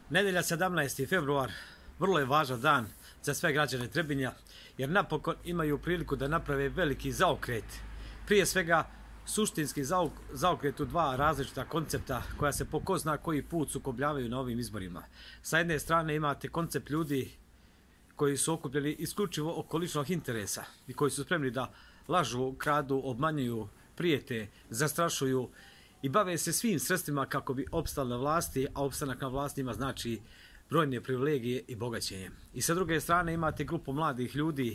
Nedelja 17. februar vrlo je važan dan za sve građane Trebinja jer napokon imaju priliku da naprave veliki zaokret. Prije svega suštinski zaokret u dva različita koncepta koja se po ko zna koji put sukobljavaju na ovim izborima. Sa jedne strane imate koncept ljudi koji su okupljeni isključivo oko ličnog interesa i koji su spremni da lažu, kradu, obmanjuju, prijete, zastrašuju i bave se svim sredstvima kako bi opstali na vlasti, a opstanak na vlasti ima znači brojne privilegije i bogaćenje. I sa druge strane imate grupu mladih ljudi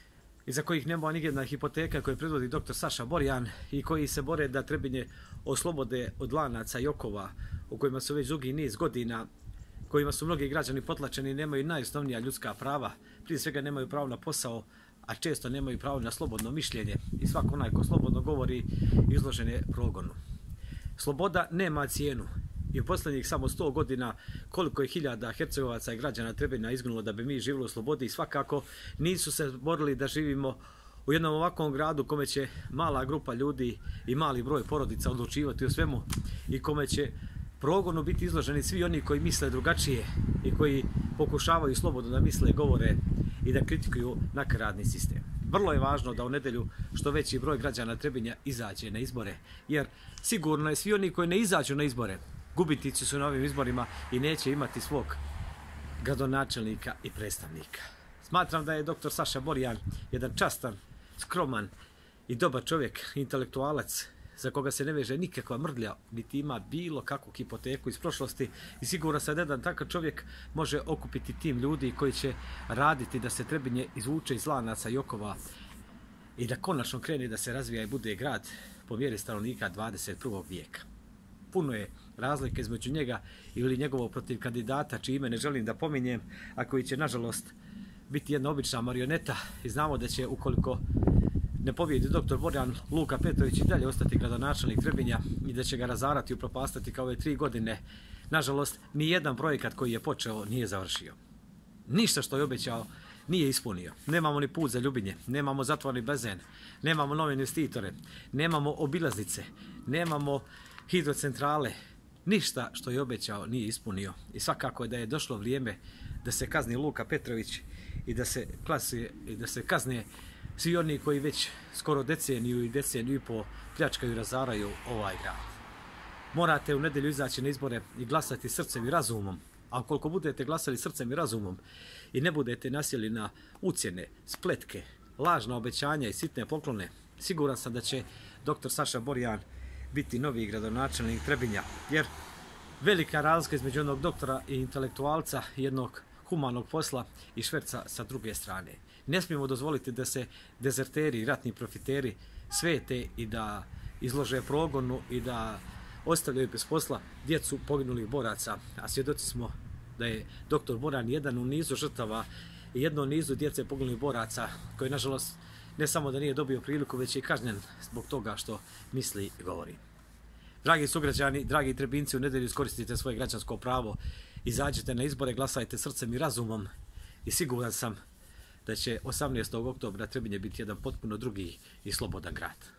iza kojih nema nijedna hipoteka koju predvodi dr. Saša Borjan i koji se bore da Trebinje oslobode od lanaca i okova u kojima su već dugi niz godina, kojima su mnogi građani potlačeni i nemaju najosnovnija ljudska prava. Prije svega nemaju pravo na posao, a često nemaju pravo na slobodno mišljenje i svako onaj ko slobodno govori izložen je progonu. Sloboda nema cijenu i u posljednjih samo 100 godina koliko je hiljada Hercegovaca i građana Trebinja izginulo da bi mi živjeli u slobodi i svakako nisu se borili da živimo u jednom ovakvom gradu kome će mala grupa ljudi i mali broj porodica odlučivati o svemu i kome će progonu biti izloženi svi oni koji misle drugačije i koji pokušavaju slobodno da misle, govore i da kritikuju nakaradni sistem. Vrlo je važno da u nedjelju što veći broj građana Trebinja izađe na izbore, jer sigurno je svi oni koji ne izađu na izbore, gubitnici su na ovim izborima i neće imati svog gradonačelnika i predstavnika. Smatram da je dr. Saša Borjan jedan častan, skroman i dobar čovjek, intelektualac, za koga se ne veže nikakva mrdlja, niti ima bilo kakvu hipoteku iz prošlosti i sigurno sam da jedan takav čovjek može okupiti tim ljudi koji će raditi da se Trebinje izvuče iz lanaca i okova i da konačno krene da se razvija i bude grad po mjeri stanovnika 21. vijeka. Puno je razlike između njega ili njegovog protiv kandidata, čije ime ne želim da pominjem, a koji će nažalost biti jedna obična marioneta i znamo da će ukoliko ne pobjedi dr. Borjan, Luka Petrović i dalje ostati gradonačelnik Trebinja i da će ga razarati i upropastati kao ove 3 godine. Nažalost, ni jedan projekat koji je počeo nije završio. Ništa što je obećao nije ispunio. Nemamo ni put za Ljubinje, nemamo zatvorni bazen, nemamo nove investitore, nemamo obilaznice, nemamo hidrocentrale. Ništa što je obećao nije ispunio. I svakako je da je došlo vrijeme da se kazni Luka Petrović i da se kazne svi oni koji već skoro deceniju i pol pljačkaju i razaraju ovaj grad. Morate u nedjelju izaći na izbore i glasati srcem i razumom. A ukoliko budete glasali srcem i razumom i ne budete nasjeli na ucjene, spletke, lažna obećanja i sitne poklone, siguran sam da će dr. Saša Borjan biti novi gradonačelnik Trebinja. Jer velika razlika između jednog doktora i intelektualca, jednog humanog posla i šverca sa druge strane. Ne smijemo dozvoliti da se dezerteri i ratni profiteri svete i da izlože progonu i da ostavljaju bez posla djecu poginulih boraca. A svjedoci smo da je dr. Borjan jedan u nizu žrtava i jedno u nizu djece poginulih boraca koji nažalost ne samo da nije dobio priliku, već je kažnjen zbog toga što misli i govori. Dragi sugrađani, dragi Trebinci, u nedjelju iskoristite svoje građansko pravo, izađite na izbore, glasajte srcem i razumom i siguran sam da će 18. oktobra Trebinje biti jedan potpuno drugi i slobodan grad.